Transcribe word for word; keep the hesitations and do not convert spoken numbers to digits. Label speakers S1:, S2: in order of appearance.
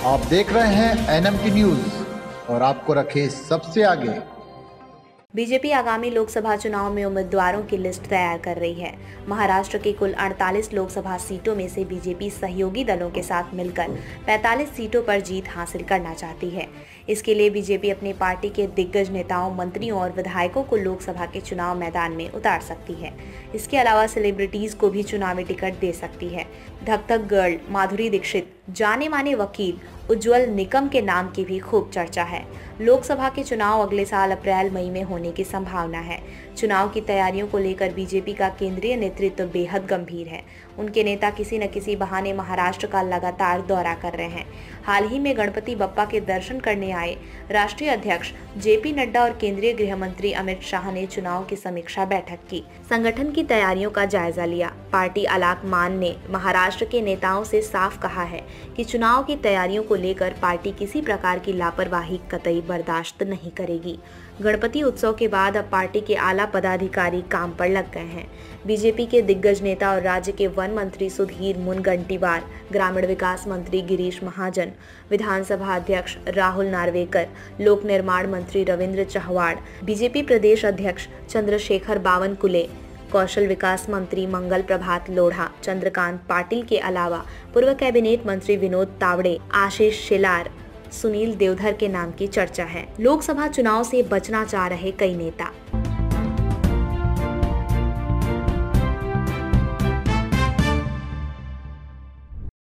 S1: आप देख रहे हैं एन एम टी न्यूज और आपको रखे सबसे आगे।
S2: बीजेपी आगामी लोकसभा चुनाव में उम्मीदवारों की लिस्ट तैयार कर रही है। महाराष्ट्र की कुल अड़तालीस लोकसभा सीटों में से बीजेपी सहयोगी दलों के साथ मिलकर पैंतालीस सीटों पर जीत हासिल करना चाहती है। इसके लिए बीजेपी अपनी पार्टी के दिग्गज नेताओं, मंत्रियों और विधायकों को लोकसभा के चुनाव मैदान में उतार सकती है। इसके अलावा सेलिब्रिटीज को भी चुनावी टिकट दे सकती है। धक धक गर्ल माधुरी दीक्षित, जाने माने वकील उज्जवल निकम के नाम की भी खूब चर्चा है। लोकसभा के चुनाव अगले साल अप्रैल मई में होने की संभावना है। चुनाव की तैयारियों को लेकर बीजेपी का केंद्रीय नेतृत्व बेहद गंभीर है। उनके नेता किसी न किसी बहाने महाराष्ट्र का लगातार दौरा कर रहे हैं। हाल ही में गणपति बप्पा के दर्शन करने आए राष्ट्रीय अध्यक्ष जेपी नड्डा और केंद्रीय गृह मंत्री अमित शाह ने चुनाव की समीक्षा बैठक की, संगठन की तैयारियों का जायजा लिया। पार्टी अलाकमान ने महाराष्ट्र के नेताओं से साफ कहा है कि चुनाव की तैयारियों को लेकर पार्टी किसी प्रकार की लापरवाही कतई बर्दाश्त नहीं करेगी। गणपति उत्सव के बाद अब पार्टी के आला पदाधिकारी काम पर लग गए हैं। बीजेपी के दिग्गज नेता और राज्य के वन मंत्री सुधीर मुनगंटीवार, ग्रामीण विकास मंत्री गिरीश महाजन, विधानसभा अध्यक्ष राहुल नार्वेकर, लोक निर्माण मंत्री रविंद्र चहवाड़, बीजेपी प्रदेश अध्यक्ष चंद्रशेखर बावनकुले, कौशल विकास मंत्री मंगल प्रभात लोढ़ा, चंद्रकांत पाटिल के अलावा पूर्व कैबिनेट मंत्री विनोद तावड़े, आशीष शेलार, सुनील देवधर के नाम की चर्चा है। लोकसभा चुनाव से बचना चाह रहे कई नेता